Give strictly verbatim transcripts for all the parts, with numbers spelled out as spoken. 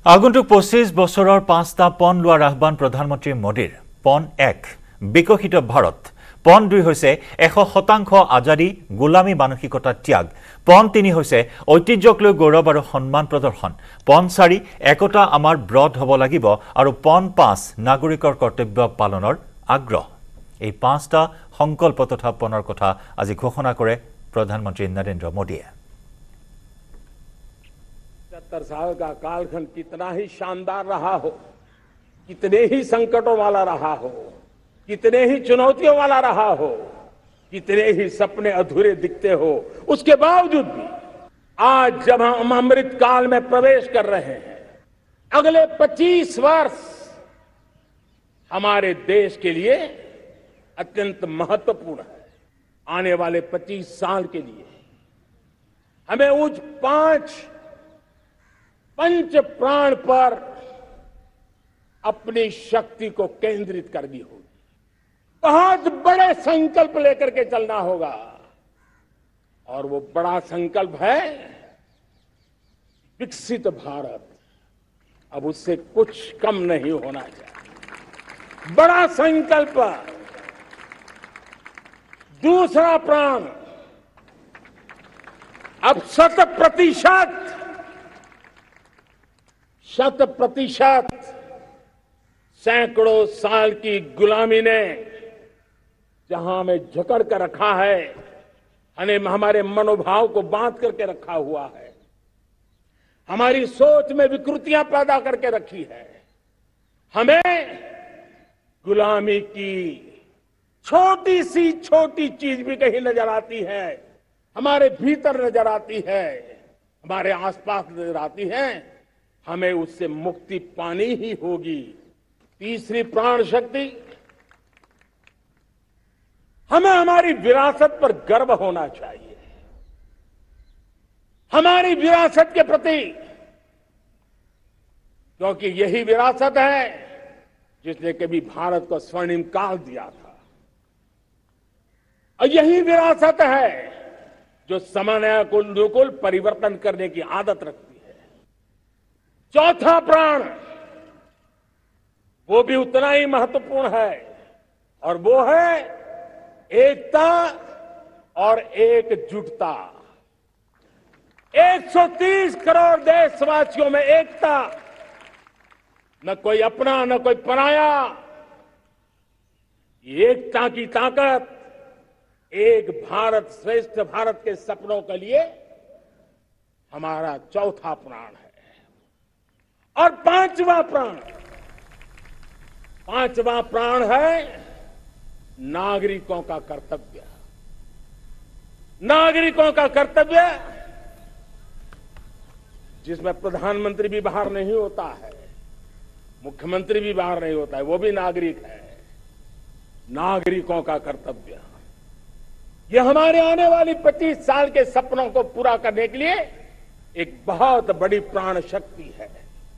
আগন্তুক পঁচিছ বছৰৰ পাঁচটা পণ লোৱাৰ আহ্বান প্ৰধানমন্ত্ৰী মোদীৰ। পণ এক বিকশিত ভাৰত, পণ দুই হৈছে এশ শতাংশ আজাদী গোলামী মানসিকতা ত্যাগ, পণ তিনি হৈছে ঐতিহ্যক লৈ গৌৰৱ আৰু সন্মান প্ৰদৰ্শন, পণ চাৰি একতা আমাৰ ব্ৰড হ'ব লাগিব আৰু পণ পাঁচ নাগৰিকৰ কৰ্তব্য পালনৰ আগ্ৰহ। এই পাঁচটা সংকল্প তথা পণৰ কথা আজি ঘোষণা কৰে প্ৰধানমন্ত্ৰী নৰেন্দ্ৰ মোদীয়ে। सत्तर साल का कालखंड कितना ही शानदार रहा हो, कितने ही संकटों वाला रहा हो, कितने ही चुनौतियों वाला रहा हो, कितने ही सपने अधूरे दिखते हो, उसके बावजूद भी आज जब हम अमृत काल में प्रवेश कर रहे हैं, अगले पच्चीस वर्ष हमारे देश के लिए अत्यंत महत्वपूर्ण है। आने वाले पच्चीस साल के लिए हमें उच्च पांच पंच प्राण पर अपनी शक्ति को केंद्रित करनी होगी। बहुत बड़े संकल्प लेकर के चलना होगा और वो बड़ा संकल्प है विकसित भारत। अब उससे कुछ कम नहीं होना चाहिए। बड़ा संकल्प। दूसरा प्राण अब शत प्रतिशत शत प्रतिशत सैकड़ों साल की गुलामी ने जहां हमें जकड़ कर रखा है, हमें हमारे मनोभाव को बांध करके रखा हुआ है, हमारी सोच में विकृतियां पैदा करके रखी है, हमें गुलामी की छोटी सी छोटी चीज भी कहीं नजर आती है, हमारे भीतर नजर आती है, हमारे आसपास नजर आती है, हमें उससे मुक्ति पानी ही होगी। तीसरी प्राण शक्ति, हमें हमारी विरासत पर गर्व होना चाहिए। हमारी विरासत के प्रति, क्योंकि यही विरासत है जिसने कभी भारत को स्वर्णिम काल दिया था, और यही विरासत है जो समय को अनुकूल परिवर्तन करने की आदत रखती है। चौथा प्राण वो भी उतना ही महत्वपूर्ण है और वो है एकता और एकजुटता। एक सौ तीस करोड़ देशवासियों में एकता, न कोई अपना न कोई पराया। एकता की ताकत एक भारत श्रेष्ठ भारत के सपनों के लिए हमारा चौथा प्राण है। और पांचवा प्राण पांचवा प्राण है नागरिकों का कर्तव्य। नागरिकों का कर्तव्य जिसमें प्रधानमंत्री भी बाहर नहीं होता है, मुख्यमंत्री भी बाहर नहीं होता है, वो भी नागरिक है। नागरिकों का कर्तव्य, यह हमारे आने वाली पच्चीस साल के सपनों को पूरा करने के लिए एक बहुत बड़ी प्राण शक्ति है।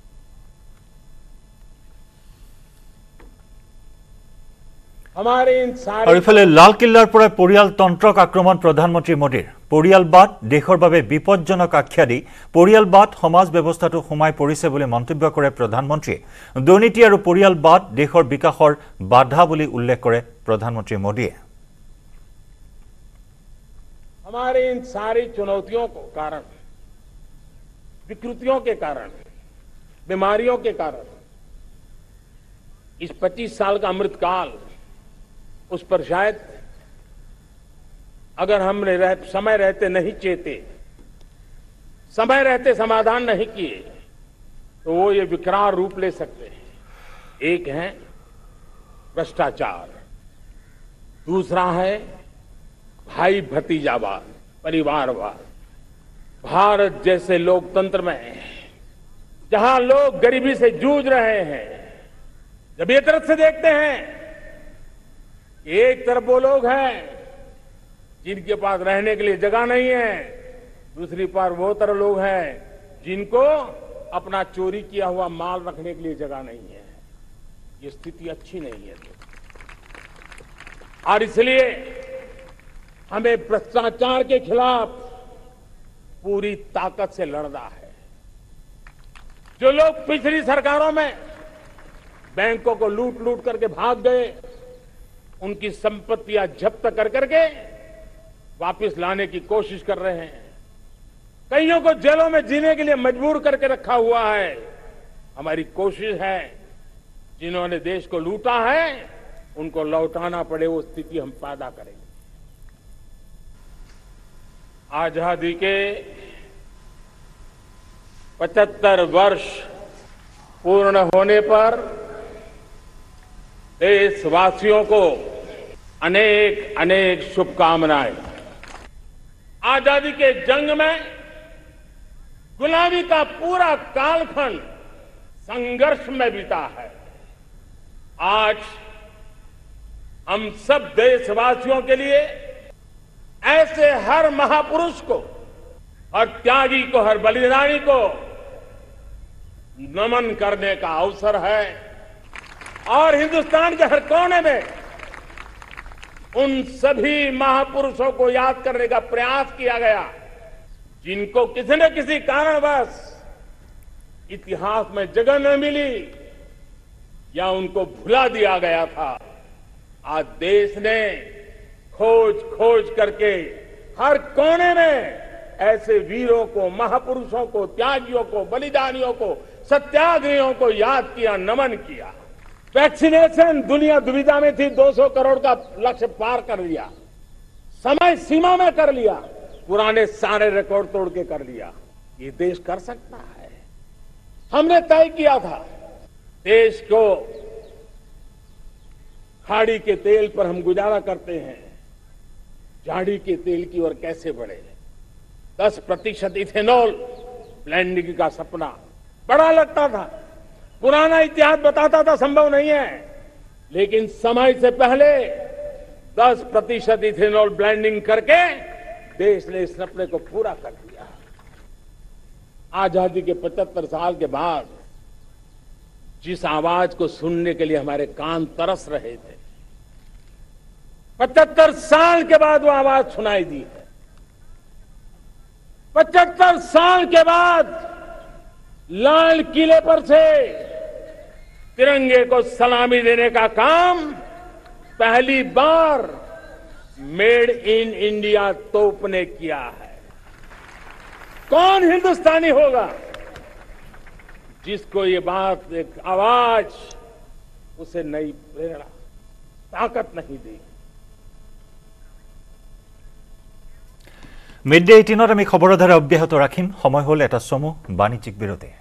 और इफाले लालकिल्लार पर परियालतंत्रक आक्रमण प्रधानमंत्री मोदीर। परियालबाद देशर बारे विपज्जनक आख्या दी परियालबाद समाज व्यवस्थातो सोमाई परिছে बुली मन्तव्य करे प्रधानमंत्री। दुर्नीति और परियालबाद देशर विकासर बाधा बुली उल्लेख करे प्रधानमंत्री मोदीए। हमारे इन सारी चुनौतियों को कारण, विकृतियों के कारण, बीमारियों के कारण इस पच्चीस साल का अमृतकाल, उस पर शायद अगर हमने रह, समय रहते नहीं चेते, समय रहते समाधान नहीं किए, तो वो ये विकराल रूप ले सकते हैं। एक है भ्रष्टाचार, दूसरा है भाई भतीजावाद, परिवारवाद। भारत जैसे लोकतंत्र में जहां लोग गरीबी से जूझ रहे हैं, जब ये तरफ से देखते हैं, एक तरफ वो लोग हैं जिनके पास रहने के लिए जगह नहीं है, दूसरी पर वो तरह लोग हैं जिनको अपना चोरी किया हुआ माल रखने के लिए जगह नहीं है। ये स्थिति अच्छी नहीं है और इसलिए हमें भ्रष्टाचार के खिलाफ पूरी ताकत से लड़ना है। जो लोग पिछली सरकारों में बैंकों को लूट लूट करके भाग गए, उनकी संपत्तियां जब्त कर करके वापस लाने की कोशिश कर रहे हैं। कईयों को जेलों में जीने के लिए मजबूर करके रखा हुआ है। हमारी कोशिश है जिन्होंने देश को लूटा है उनको लौटाना पड़े, वो स्थिति हम पैदा करेंगे। आजादी के पचहत्तर वर्ष पूर्ण होने पर देशवासियों को अनेक अनेक शुभकामनाएं। आजादी के जंग में गुलामी का पूरा कालखंड संघर्ष में बीता है। आज हम सब देशवासियों के लिए ऐसे हर महापुरुष को, हर त्यागी को, हर बलिदानी को नमन करने का अवसर है और हिंदुस्तान के हर कोने में उन सभी महापुरुषों को याद करने का प्रयास किया गया जिनको किसी न किसी कारणवश इतिहास में जगह न मिली या उनको भुला दिया गया था। आज देश ने खोज खोज करके हर कोने में ऐसे वीरों को, महापुरुषों को, त्यागियों को, बलिदानियों को, सत्याग्रहियों को याद किया, नमन किया। वैक्सीनेशन दुनिया दुविधा में थी, दो सौ करोड़ का लक्ष्य पार कर लिया, समय सीमा में कर लिया, पुराने सारे रिकॉर्ड तोड़ के कर लिया। ये देश कर सकता है। हमने तय किया था देश को खाड़ी के तेल पर हम गुजारा करते हैं, झाड़ी के तेल की ओर कैसे बढ़े। दस प्रतिशत इथेनॉल ब्लेंडिंग का सपना बड़ा लगता था, पुराना इतिहास बताता था संभव नहीं है, लेकिन समय से पहले दस प्रतिशत इथेनॉल ब्लेंडिंग करके देश ने इस सपने को पूरा कर दिया। आजादी के पचहत्तर साल के बाद जिस आवाज को सुनने के लिए हमारे कान तरस रहे थे, पचहत्तर साल के बाद वो आवाज सुनाई दी है। पचहत्तर साल के बाद लाल किले पर से तिरंगे को सलामी देने का काम पहली बार मेड इन इंडिया तोप ने किया है। कौन हिंदुस्तानी होगा जिसको ये बात, एक आवाज उसे नई प्रेरणा, ताकत नहीं देगी। मिड डे एटीনত আমি খবৰৰ ধাৰা অব্যাহত ৰাখিম। সময় হ'ল এটা চমু বাণিজ্যিক বিৰতি।